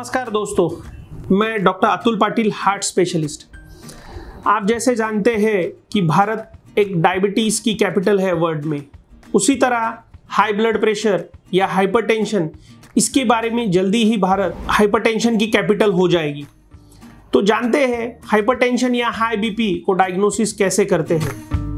नमस्कार दोस्तों, मैं doctor Atul Patil, heart specialist. आप जैसे जानते हैं कि भारत एक डायबिटीज़ की कैपिटल है वर्ल्ड में, उसी तरह हाई ब्लड प्रेशर या हाइपरटेंशन, इसके बारे में जल्दी ही भारत हाइपरटेंशन की कैपिटल हो जाएगी। तो जानते हैं हाइपरटेंशन या हाई बीपी को डायग्नोसिस कैसे करते हैं।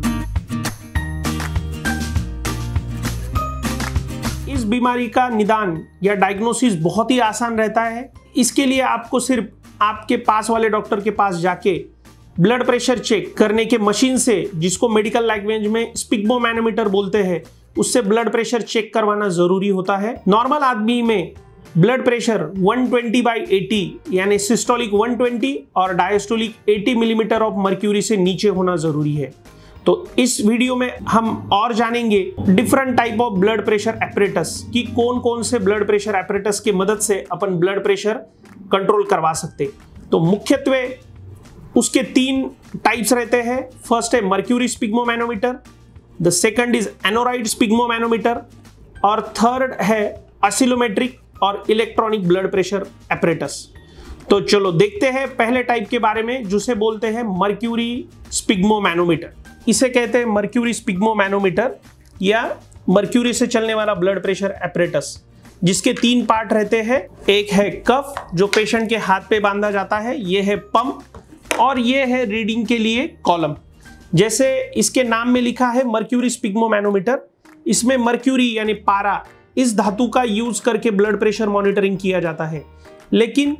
इस बीमारी का निदान या डायग्नोसिस बहुत ही आसान रहता है। इसके लिए आपको सिर्फ आपके पास वाले डॉक्टर के पास जाके ब्लड प्रेशर चेक करने के मशीन से, जिसको मेडिकल लैंग्वेज में स्पिग्मोमैनोमीटर बोलते हैं, उससे ब्लड प्रेशर चेक करवाना जरूरी होता है। नॉर्मल आदमी में ब्लड प्रेशर 120/80 यानी सिस्टोलिक 120 और डायस्टोलिक 80 मिलीमीटर ऑफ मर्क्यूरी से नीचे होना जरूरी है। तो इस वीडियो में हम और जानेंगे different type of blood pressure apparatus कि कौन कौन से ब्लड प्रेशर एपरेटस की मदद से अपन ब्लड प्रेशर कंट्रोल करवा सकते। तो मुख्यत्वे उसके 3 टाइप्स रहते हैं। फर्स्ट है mercury sphygmomanometer, the second is aneroid sphygmomanometer और थर्ड है ऑसिलोमेट्रिक और इलेक्ट्रॉनिक ब्लड प्रेशर एपरेटस। तो चलो देखते हैं पहले टाइप के बारे में, जिसे बोलते हैं मर्क्यूरी स्पिग्मोमैनोमीटर। इसे कहते हैं मर्क्यूरी स्पिग्मोमैनोमीटर या मर्क्यूरी से चलने वाला ब्लड प्रेशर एपरेटस, जिसके 3 पार्ट रहते हैं। एक है कफ, जो पेशेंट के हाथ पे बांधा जाता है, यह है पंप, और यह है रीडिंग के लिए कॉलम। जैसे इसके नाम में लिखा है मर्क्यूरी स्पिग्मोमैनोमीटर, इसमें मर्क्यूरी यानी पारा, इस धातु का यूज करके ब्लड प्रेशर मॉनिटरिंग किया जाता है। लेकिन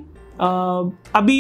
अभी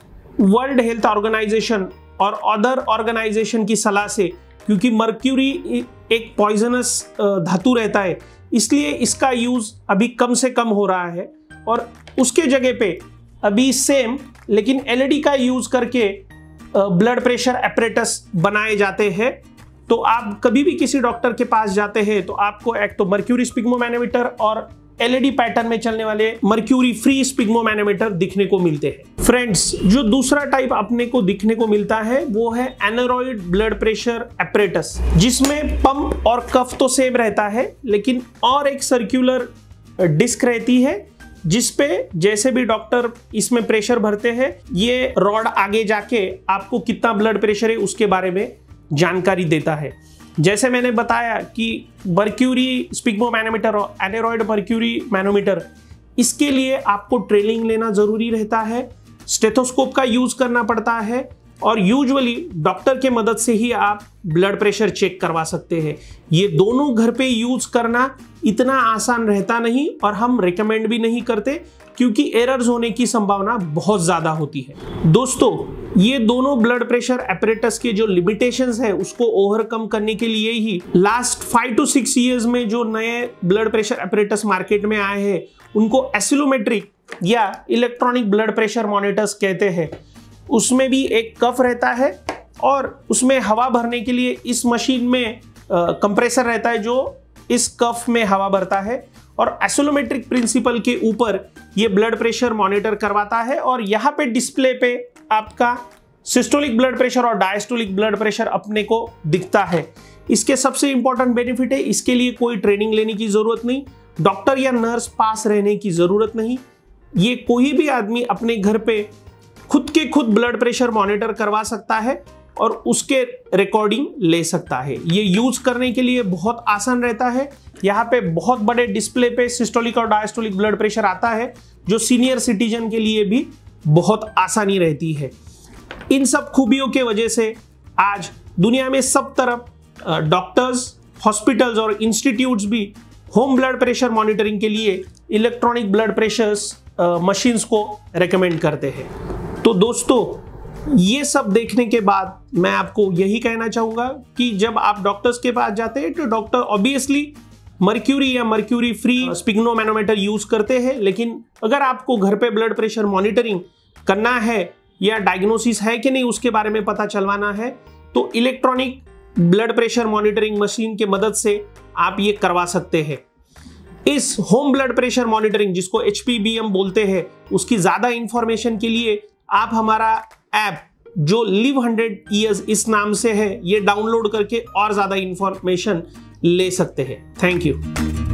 वर्ल्ड हेल्थ ऑर्गेनाइजेशन और अदर ऑर्गेनाइजेशन की सलाह से, क्योंकि मर्क्यूरी एक पॉइजनस धातु रहता है, इसलिए इसका यूज अभी कम से कम हो रहा है और उसके जगह पे अभी सेम लेकिन एलईडी का यूज करके ब्लड प्रेशर एपरेटस बनाए जाते हैं। तो आप कभी भी किसी डॉक्टर के पास जाते हैं तो आपको एक तो मर्क्यूरी स्पिग्मोमैनोमीटर और एलईडी पैटर्न में चलने वाले मर्क्यूरी फ्री स्पिग्मोमैनोमीटर दिखने को मिलते हैं। फ्रेंड्स, जो दूसरा टाइप अपने को दिखने को मिलता है वो है एनोरॉइड ब्लड प्रेशर एपरेटस, जिसमें पंप और कफ तो सेम रहता है, लेकिन और एक सर्कुलर डिस्क रहती है, जिसपे जैसे भी डॉक्टर इसमें प्रेशर भरते हैं, ये रॉड आगे जाके आपको कितना ब्लड प्रेशर है उसके बारे में जानकारी देता है। जैसे मैंने बताया कि मर्क्यूरी स्पिग्मोमैनोमीटर और एनोरॉइड मर्क्यूरी मैनोमीटर, इसके लिए आपको ट्रेनिंग लेना जरूरी रहता है, स्टेथोस्कोप का यूज करना पड़ता है और यूजुअली डॉक्टर के मदद से ही आप ब्लड प्रेशर चेक करवा सकते हैं। ये दोनों घर पे यूज करना इतना आसान रहता नहीं और हम रिकमेंड भी नहीं करते, क्योंकि एरर्स होने की संभावना बहुत ज्यादा होती है। दोस्तों, ये दोनों ब्लड प्रेशर एपरेटस के जो लिमिटेशंस है उसको ओवरकम करने के लिए ही लास्ट 5 to 6 इयर्स में जो नए ब्लड प्रेशर एपरेटस मार्केट में आए हैं, उनको एसिलोमेट्रिक या इलेक्ट्रॉनिक ब्लड प्रेशर मॉनिटर्स कहते हैं। उसमें भी एक कफ रहता है और उसमें हवा भरने के लिए इस मशीन में कंप्रेसर रहता है जो इस कफ में हवा भरता है, और एसिलोमेट्रिक प्रिंसिपल के ऊपर ये ब्लड प्रेशर मॉनिटर करवाता है। और यहाँ पे डिस्प्ले पे आपका सिस्टोलिक ब्लड प्रेशर और डायस्टोलिक ब्लड प्रेशर अपने को दिखता है। इसके सबसे इंपॉर्टेंट बेनिफिट है, इसके लिए कोई ट्रेनिंग लेने की जरूरत नहीं, डॉक्टर या नर्स पास रहने की जरूरत नहीं। ये कोई भी आदमी अपने घर पे खुद के खुद ब्लड प्रेशर मॉनिटर करवा सकता है और उसके रिकॉर्डिंग ले सकता है। ये यूज करने के लिए बहुत आसान रहता है। यहाँ पे बहुत बड़े डिस्प्ले पे सिस्टोलिक और डायस्टोलिक ब्लड प्रेशर आता है, जो सीनियर सिटीजन के लिए भी बहुत आसानी रहती है। इन सब खूबियों के वजह से आज दुनिया में सब तरफ डॉक्टर्स, हॉस्पिटल्स और इंस्टीट्यूट्स भी होम ब्लड प्रेशर मॉनिटरिंग के लिए इलेक्ट्रॉनिक ब्लड प्रेशर मशीन्स को रेकमेंड करते हैं। तो दोस्तों, ये सब देखने के बाद मैं आपको यही कहना चाहूंगा कि जब आप डॉक्टर्स के पास जाते हैं तो डॉक्टर ऑब्वियसली मर्क्यूरी या मर्क्यूरी फ्री स्पिग्मोमैनोमीटर यूज करते हैं, लेकिन अगर आपको घर पे ब्लड प्रेशर मॉनिटरिंग करना है या डायग्नोसिस है कि नहीं उसके बारे में पता चलवाना है, तो electronic blood pressure monitoring machine के मदद से आप ये करवा सकते हैं। इस होम ब्लड प्रेशर मॉनिटरिंग, जिसको HPBM बोलते हैं, उसकी ज्यादा इंफॉर्मेशन के लिए आप हमारा ऐप जो लिव 100 ईयर्स इस नाम से है, ये डाउनलोड करके और ज्यादा इंफॉर्मेशन ले सकते हैं। Thank you.